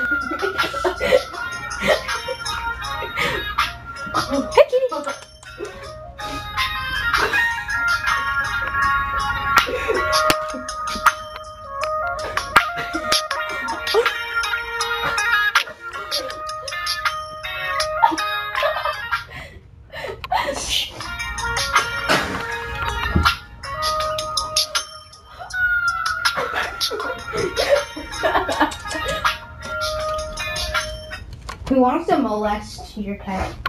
Hey, kitty. Who wants to molest your cat?